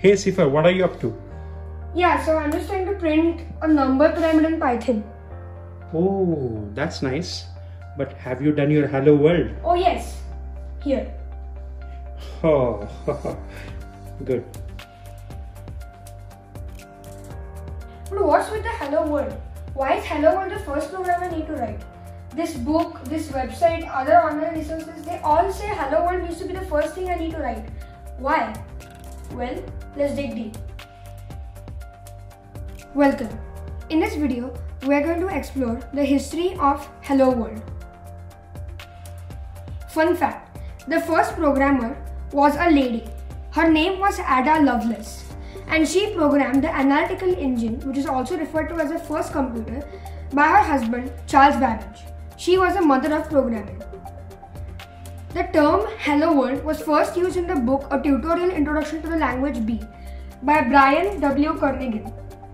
Hey Sifar, what are you up to? Yeah, so I'm just trying to print a number pyramid in Python. Oh, that's nice. But have you done your hello world? Oh yes, here. Oh, good. But what's with the hello world? Why is hello world the first program I need to write? This book, this website, other online resources, they all say hello world needs to be the first thing I need to write. Why? Well, let's dig deep. Welcome. In this video, we are going to explore the history of Hello World. Fun fact, the first programmer was a lady. Her name was Ada Lovelace, and she programmed the analytical engine, which is also referred to as the first computer, by her husband Charles Babbage. She was a mother of programming. The term Hello World was first used in the book A Tutorial Introduction to the Language B by Brian W. Kernighan.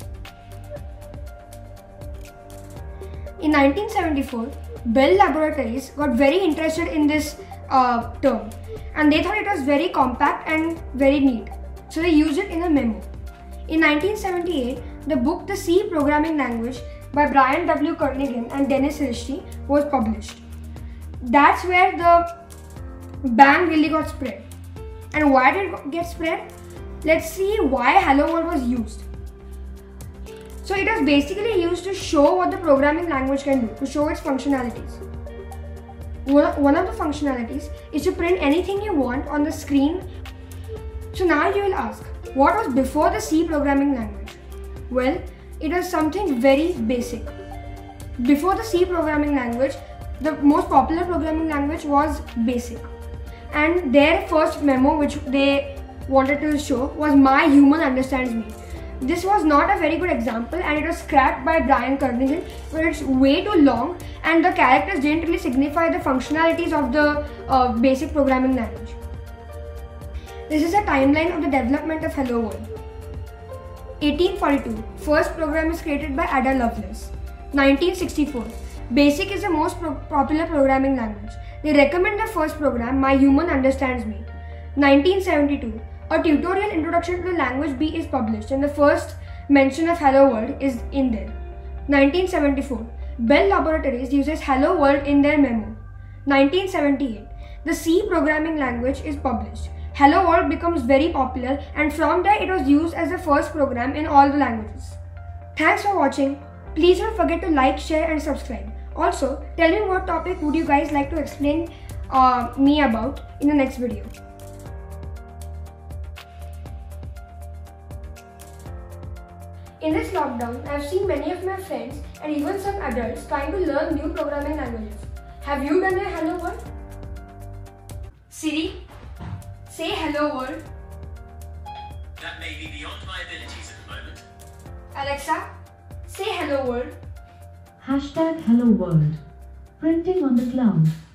In 1974, Bell Laboratories got very interested in this term, and they thought it was very compact and very neat, so they used it in a memo. In 1978, the book The C Programming Language by Brian W. Kernighan and Dennis Ritchie was published. That's where the bang really got spread. And why did it get spread? Let's see why Hello World was used. So it was basically used to show what the programming language can do, to show its functionalities. One of the functionalities is to print anything you want on the screen. So now you will ask, what was before the C programming language? Well, it was something very basic. Before the C programming language, the most popular programming language was BASIC. And their first memo which they wanted to show was My Human Understands Me. This was not a very good example, and it was scrapped by Brian Kernighan, where it's way too long and the characters didn't really signify the functionalities of the basic programming language. This is a timeline of the development of Hello World. 1842, first program is created by Ada Lovelace. 1964, BASIC is the most popular programming language. They recommend the first program, My Human Understands Me. 1972, A Tutorial Introduction to the Language B is published, and the first mention of Hello World is in there. 1974, Bell Laboratories uses Hello World in their memo. 1978, the C programming language is published. Hello World becomes very popular, and from there it was used as the first program in all the languages. Thanks for watching. Please don't forget to like, share and subscribe. Also, tell me what topic would you guys like to explain me about in the next video. In this lockdown, I have seen many of my friends and even some adults trying to learn new programming languages. Have you done your Hello World? Siri, say Hello World. That may be beyond my abilities at the moment. Alexa, say Hello World. #Hello World. Printing on the cloud.